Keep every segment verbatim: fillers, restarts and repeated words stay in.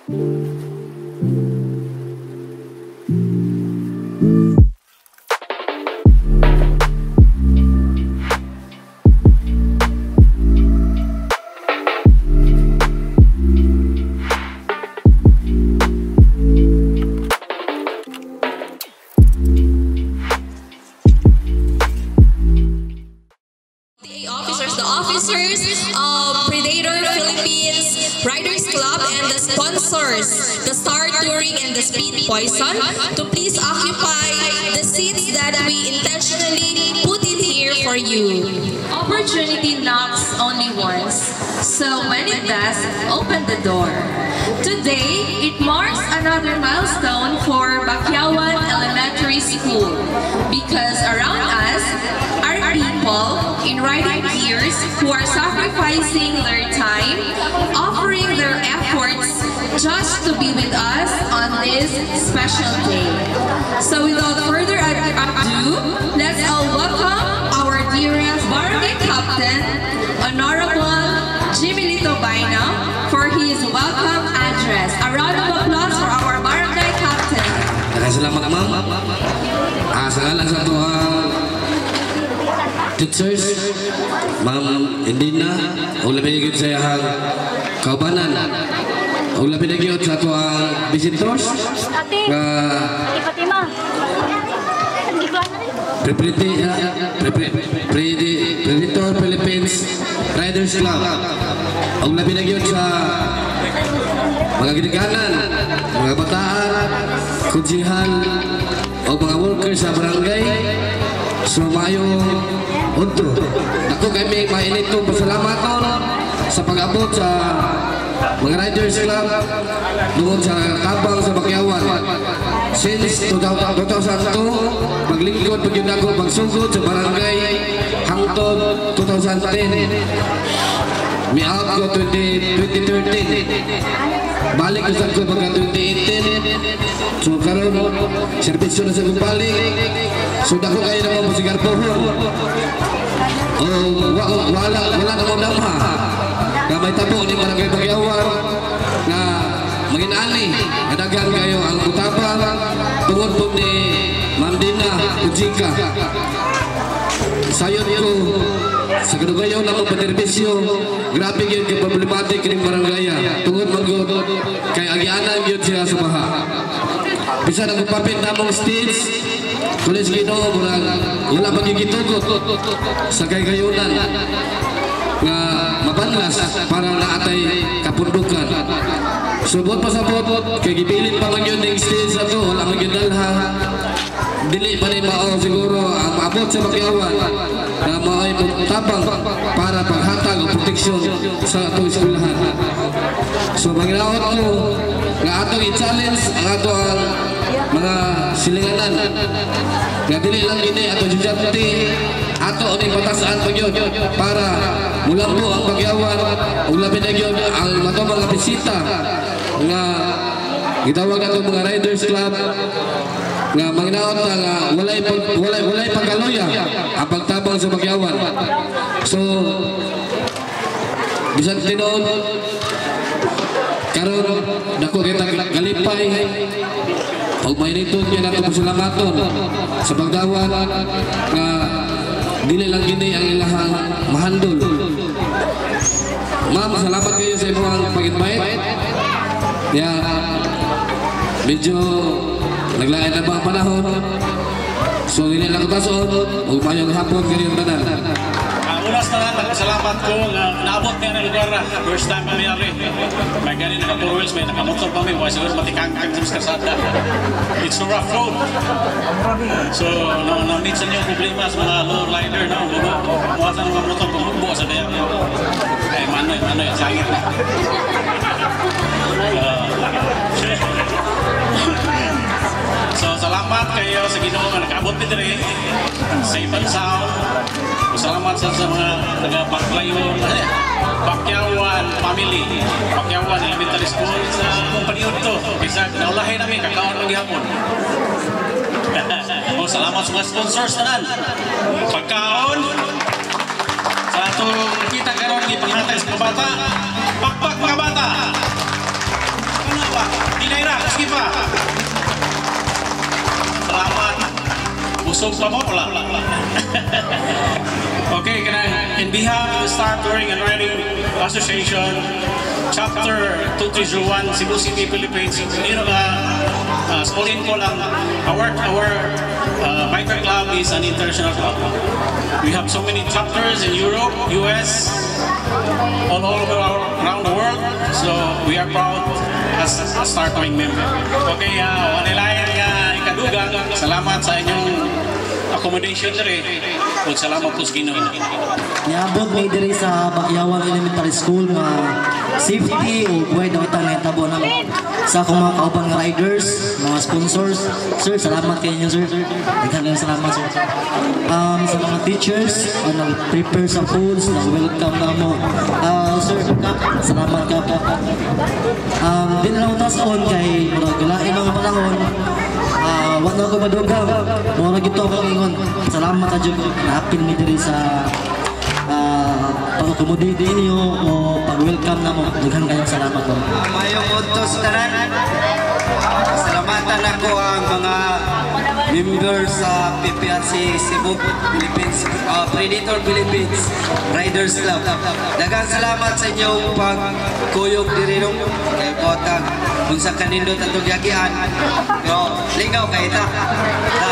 the Star Touring and the Speed Poison, to please occupy the seats that we intentionally put in here for you. Opportunity knocks only once, so when it does, open the door. Today, it marks another milestone for Bacyawan Elementary School, because around us are people in riding gears who are sacrificing their time, offering their efforts just to be with us on this special day. So without further ado, let's all welcome our dearest Barangay Captain, Honorable Jimmy Lito Baina, for his welcome address. A round of applause for our Barangay Captain. Salamat ma'am. Ah, sa ngalan sa tuwang teachers, ma'am Indina, o labi na sa iyang kaubanan, o labi na sa tuwang visitors, nga Predator Philippines Riders Club, o labi na sa mga ginikanan, mga bataan, kunsihan, o mga workers sa barangay. So mayong untro. Ako kami mainit kong pasalamat sa pag-abot sa mga Riders Club doon sa Tabang sa Bacyawan. Since two thousand two, maglingkod pag yun ako magsugod sa barangay hangtod two thousand ten. May out ko twenty thirteen. Balik ko sa ko pagka twenty eighteen. So karon servisyo na sa kong balik. So dako kayo na mo sigar pohon. Oh, wala wala na mo damha. Gamay tabo ni barangay Bacyawan na maginani. Nadagan kayo ang utabang tungod po ni Ma'am Dina Ujika. Sayon ko sa kadugayaw na mga paterbisyo, grabe yun kay problematic ng barangaya. Tungod magod kay agianan yun siya sa baha. Bisa na magpapit na mong stage, kulis ginoo, wala magigitugot sa kagayunan nga mabanlas para naatay kapundukan. Subot pa sa bot, kay gipilit pa man yun ng stage na to, wala magigidalha. Dili pa ni mao siguro ang maabot sa Bacyawan na mao'y tabang para paghatag o proteksyon sa atong eskwelahan. So maginaot ko nga atong i-challenge ang atong mga silinganan nga dili lang gini atong estudyante ato ning batasan pa gyud para mulambo ang Bacyawan ug labi na gyud ang mato mga bisita nga gitawag nato mga Riders Club nga magnaot na nga walay walay walay pagkaluya ang pagtabang sa Bacyawan. So bisan tinuod karon dako kita galipay og mainiton kay nato pasalamaton sa pagdawat nga dili lang gini ang ilahang mahandol. Ma'am, salamat kayo sa imong pag-invite. Ya medyo naglain na ba ang panahon? So hindi lang katasod o mayong hapon ganyan tanan. Ang unas tanan, nagpasalamat ko na naabot niya ng lugar na first time mangyari. May ganin na two wheels, may nakamotor kami, mga siguro matikangkang sa karsada. It's a rough road. So no, no need sa niyo problema sa mga low rider, no? Bukas na mga motor, bumugbo sa kaya. Eh, mano, mano yung sangit na. So salamat kayo sa Ginoo nga nakaabot ni diri safe and sound. Salamat sa, sa mga nagapaglayon Bacyawan family, Bacyawan Elementary School sa kumpanyod to. Bisa naulahin namin kakaon ng gihapon. O salamat sa mga sponsors tanan. Pagkaon sa atong kita karon ni panghatay sa mga bata. Pakpak mga bata. Ano ba? Sige pa. Salamat. Busog pa mo, wala. Okay, can I, in behalf of the Star Touring and Riding Association, Chapter two three zero one, Cebu City, Philippines, you know, uh, uh, spolin ko lang, our, our uh, biker club is an international club. We have so many chapters in Europe, U S, all over around the world, so we are proud as a Star Touring member. Okay, uh, wanilayan nga ikadugang, salamat sa inyong accommodation dere. Ug salamat po sa Ginoo. Niabot may diri sa Bakyawan Elementary School nga safety o buhay daw itang nahitabo na sa akong mga kauban nga riders, mga sponsors. Sir, salamat kayo niyo, sir. Nagkakaroon salamat, sir. Um, sa mga teachers, uh, nag-prepare sa foods, nag-welcome na mo. Uh, sir, salamat ka po. Um, din lang utas on kay maragalain mga panahon. Uh, wala ko madugang, mga gito ako ingon. Salamat ka dyan, napil mi diri sa uh, pag-accommodate ninyo o pag-welcome na mo. Dughan kayong salamat po. Mayong utos tanan. Salamatan ako ang mga members sa P P R C Cebu Philippines, uh, Predator Philippines Riders Club. Daghang salamat sa inyong pagkuyog diri ron kay Botag kung sa kanindot atong yagian. Pero lingaw kay ta. Ta.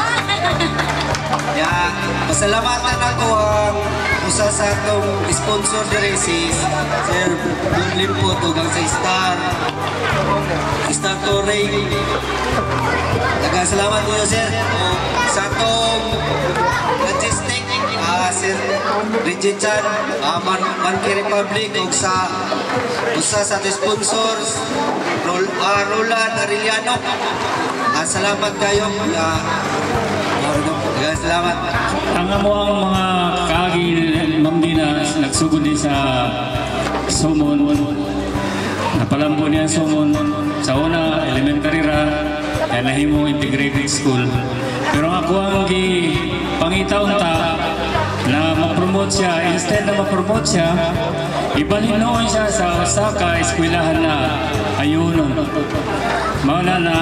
Ya, pasalamatan ako ang usa sa atong sponsor diri si Sir Bunlimpo tugang sa Star Star Touring. Daghang salamat po sir. O, sa atong logistic, uh, Sir Reggie Chan, uh, Man Manki Republic, o sa usa sa atong sponsors, Rol, uh, Roland Arellano. Uh, salamat kayo. Uh, Daghang salamat. Ang amo ang mga kaagi Ma'am Dina nagsugod din sa Sumon. Napalambo niya Sumon sa una elementary ra kaya nahimo integrated school. Pero ako ang gi pangitaw ta na ma-promote siya, instead na ma-promote siya, ibalhin noon siya sa Osaka eskwelahan na ayunon. Mauna na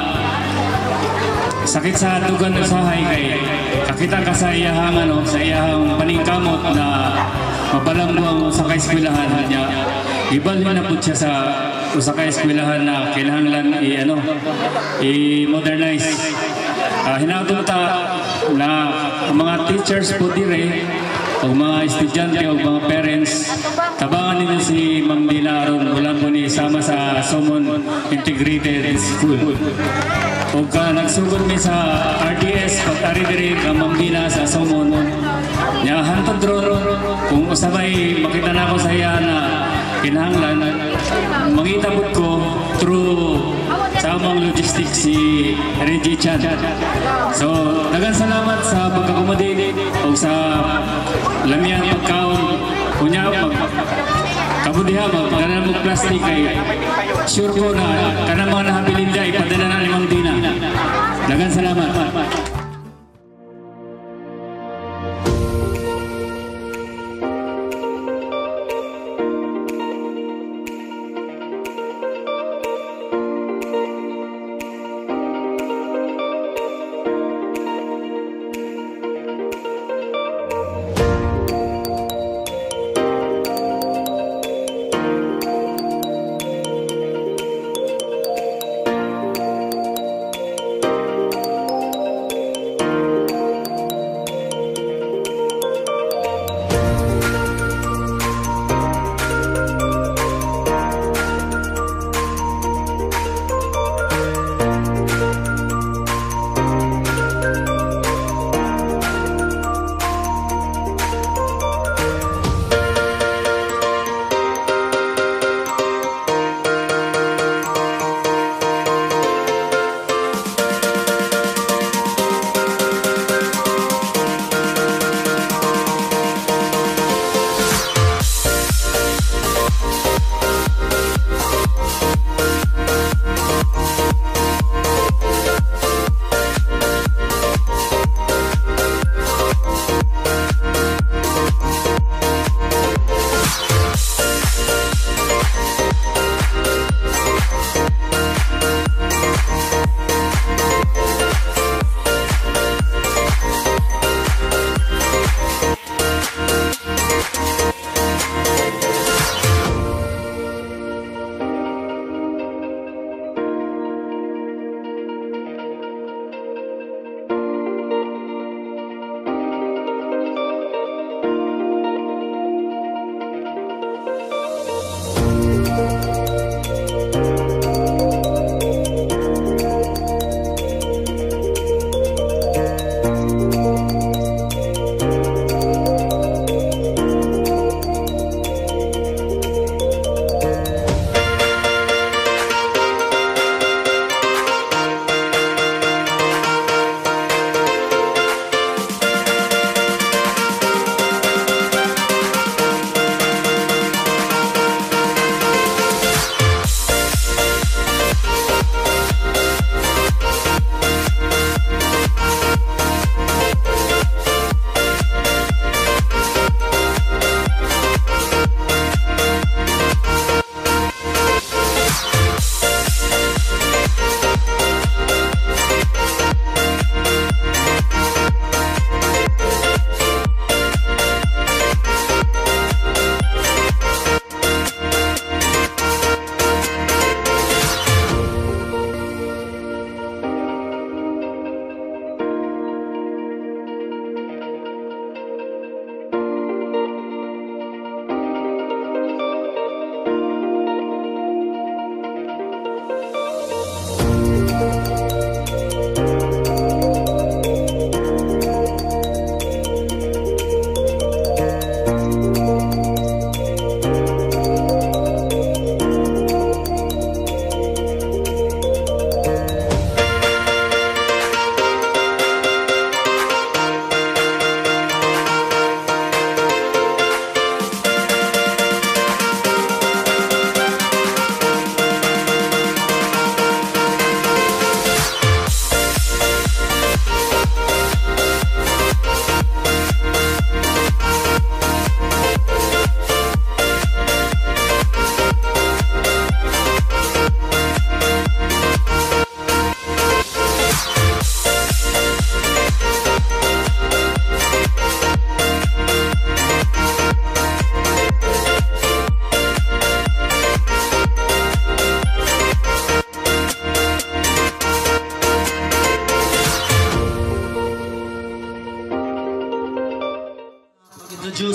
sakit sa dugan ng sahay kay kakita ka sa iyahang ano, sa iyahang paningkamot na mabalanggo sa kaeskwelahan niya. Ibalhin na po siya sa usaka eskwelahan na kailangan i ano i-modernize. Uh, hinatong ta na ang mga teachers po dire o mga estudyante o mga parents tabangan nila si Ma'am Dina aron wala po ni sama sa Sumon Integrated School. O ka nagsugod mi sa R D S pag-ari diri ka Ma'am Dina sa Sumon nya hantod ron kung usabay makita na ako sa iya na kinahanglan mangitabot ko through sa among logistics si Reggie Chan. So daghang salamat sa pag-accommodate o sa lamian pagkaon kunya pag kabudiha magdala mo plastic kay sure ko na kanang mga nahabilin dai ipadala na ni Ma'am Dina. Daghang salamat.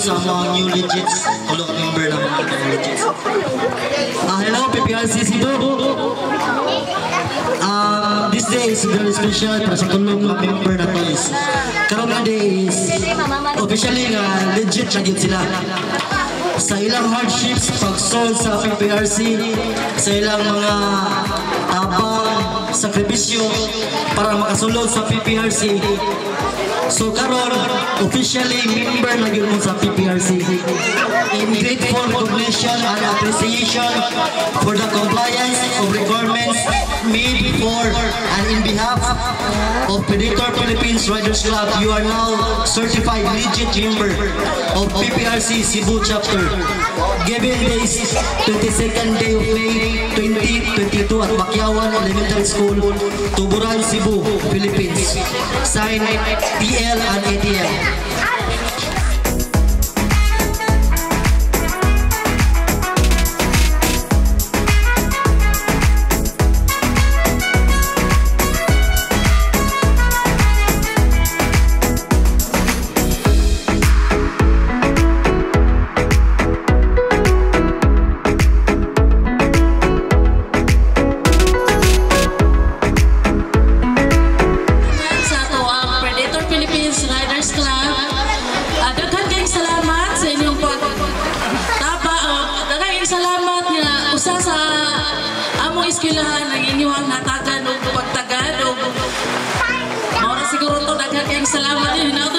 sa mga new legits, ulo member ng mga new legits. Ah, hello, P P R C Cebu. Um, this day is very special para sa tulong mga member na to is karong nga day is officially nga legit na gid sila. Sa ilang hardships, pag-solve sa P P R C, sa ilang mga tabang, sakripisyo para makasulod sa P P R C. So karon officially member na gyud mo sa P P R C. In grateful recognition and appreciation for the compliance of requirements made for and in behalf of Predator Philippines Riders Club, you are now certified legit member of P P R C Cebu chapter. Given this twenty-second day of May twenty twenty-two at Bacyawan Elementary School, Tuburan, Cebu, Philippines. Signed T L and A T M. Eskwelahan ang inyong natagan o pagtagan o maura siguro ito daghan kayong salamat din.